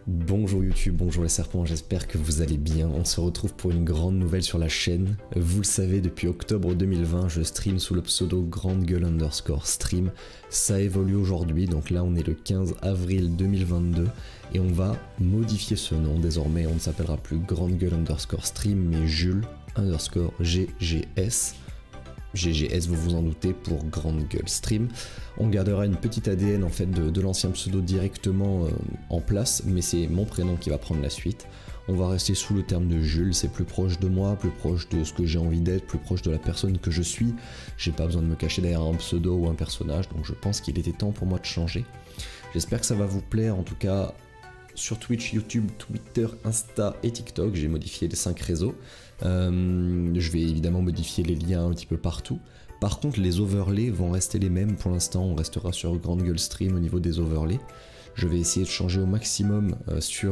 Bonjour YouTube, bonjour les serpents, j'espère que vous allez bien. On se retrouve pour une grande nouvelle sur la chaîne. Vous le savez, depuis octobre 2020, je stream sous le pseudo grande_gueule_stream. Ça évolue aujourd'hui, donc là on est le 15 avril 2022 et on va modifier ce nom. Désormais on ne s'appellera plus grande_gueule_stream mais Jules_GGS. GGS, vous vous en doutez, pour Grande Gueule Stream. On gardera une petite ADN en fait de l'ancien pseudo directement en place, mais c'est mon prénom qui va prendre la suite. On va rester sous le terme de Jules, c'est plus proche de moi, plus proche de ce que j'ai envie d'être, plus proche de la personne que je suis. J'ai pas besoin de me cacher derrière un pseudo ou un personnage, donc je pense qu'il était temps pour moi de changer. J'espère que ça va vous plaire, en tout cas sur Twitch, YouTube, Twitter, Insta et TikTok, j'ai modifié les 5 réseaux. Je vais évidemment modifier les liens un petit peu partout. Par contre, les overlays vont rester les mêmes. Pour l'instant, on restera sur Grande Gueule Stream au niveau des overlays. Je vais essayer de changer au maximum sur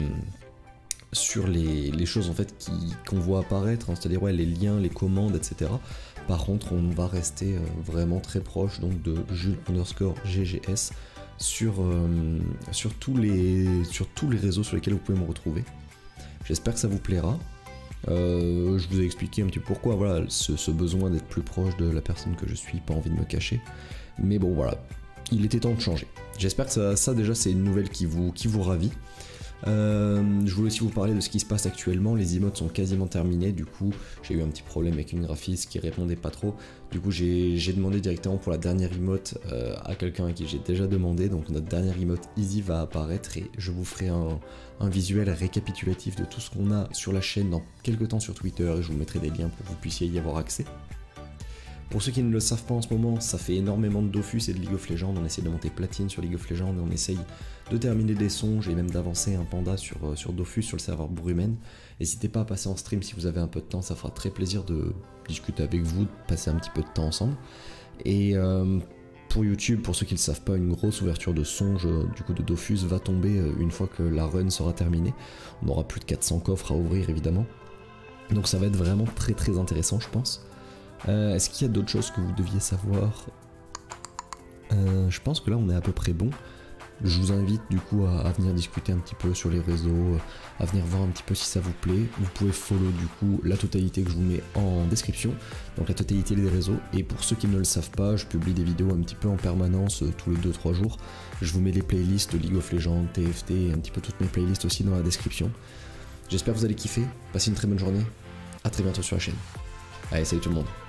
les choses en fait qu'on voit apparaître, hein, c'est-à-dire ouais, les liens, les commandes, etc. Par contre, on va rester vraiment très proche donc de Jules_GGS sur tous les réseaux sur lesquels vous pouvez me retrouver. J'espère que ça vous plaira. Je vous ai expliqué un petit peu pourquoi, voilà, ce besoin d'être plus proche de la personne que je suis, pas envie de me cacher. Mais bon voilà, il était temps de changer. J'espère que ça déjà c'est une nouvelle qui vous ravit. Je voulais aussi vous parler de ce qui se passe actuellement. Les emotes sont quasiment terminés, du coup j'ai eu un petit problème avec une graphiste qui répondait pas trop. Du coup j'ai demandé directement pour la dernière emote à quelqu'un à qui j'ai déjà demandé. Donc notre dernière emote Easy va apparaître et je vous ferai un visuel récapitulatif de tout ce qu'on a sur la chaîne dans quelques temps sur Twitter et je vous mettrai des liens pour que vous puissiez y avoir accès. Pour ceux qui ne le savent pas en ce moment, ça fait énormément de Dofus et de League of Legends, on essaie de monter platine sur League of Legends et on essaye de terminer des songes et même d'avancer un panda sur Dofus sur le serveur Brumen. N'hésitez pas à passer en stream si vous avez un peu de temps, ça fera très plaisir de discuter avec vous, de passer un petit peu de temps ensemble. Et pour YouTube, pour ceux qui ne le savent pas, une grosse ouverture de songe du coup de Dofus va tomber une fois que la run sera terminée. On aura plus de 400 coffres à ouvrir évidemment. Donc ça va être vraiment très très intéressant je pense. Est-ce qu'il y a d'autres choses que vous deviez savoir? Je pense que là on est à peu près bon. Je vous invite du coup à venir discuter un petit peu sur les réseaux, à venir voir un petit peu si ça vous plaît. Vous pouvez follow du coup la totalité que je vous mets en description, donc la totalité des réseaux. Et pour ceux qui ne le savent pas, je publie des vidéos un petit peu en permanence tous les 2-3 jours. Je vous mets des playlists de League of Legends, TFT et un petit peu toutes mes playlists aussi dans la description. J'espère que vous allez kiffer, passez une très bonne journée, à très bientôt sur la chaîne. Allez, salut tout le monde.